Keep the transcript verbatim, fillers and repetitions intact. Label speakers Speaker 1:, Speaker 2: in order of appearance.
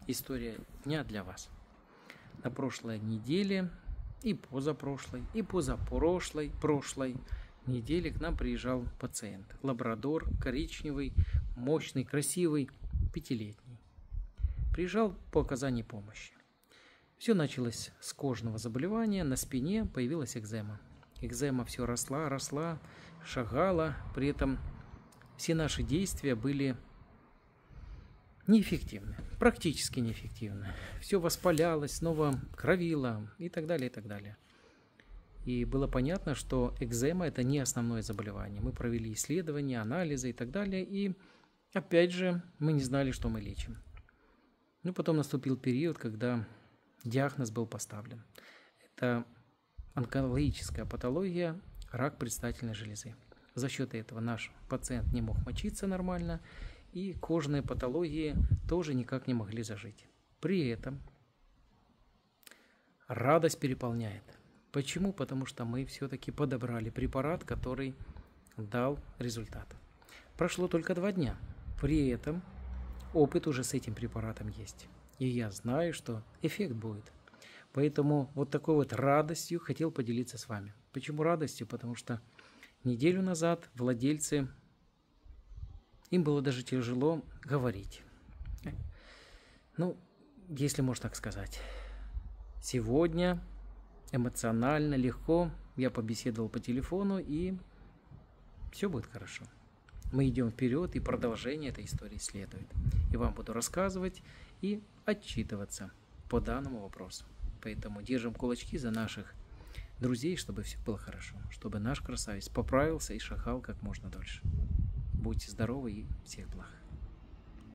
Speaker 1: история дня для вас. На прошлой неделе и позапрошлой, и позапрошлой, прошлой неделе к нам приезжал пациент. Лабрадор, коричневый, мощный, красивый, пятилетний. Приезжал по оказанию помощи. Все началось с кожного заболевания, на спине появилась экзема. Экзема все росла, росла, шагала, при этом все наши действия были неэффективны, практически неэффективны. Все воспалялось, снова кровило и так далее, и так далее. И было понятно, что экзема – это не основное заболевание. Мы провели исследования, анализы и так далее, и опять же мы не знали, что мы лечим. Ну, потом наступил период, когда диагноз был поставлен. Это онкологическая патология, рак предстательной железы. За счет этого наш пациент не мог мочиться нормально, и кожные патологии тоже никак не могли зажить. При этом радость переполняет. Почему? Потому что мы все-таки подобрали препарат, который дал результат. Прошло только два дня. При этом опыт уже с этим препаратом есть. И я знаю, что эффект будет. Поэтому вот такой вот радостью хотел поделиться с вами. Почему радостью? Потому что неделю назад владельцы, им было даже тяжело говорить. Ну, если можно так сказать. Сегодня эмоционально, легко я побеседовал по телефону, и все будет хорошо. Мы идем вперед, и продолжение этой истории следует. И вам буду рассказывать и отчитываться по данному вопросу. Поэтому держим кулачки за наших друзей, чтобы все было хорошо, чтобы наш красавец поправился и шагал как можно дольше. Будьте здоровы и всех благ.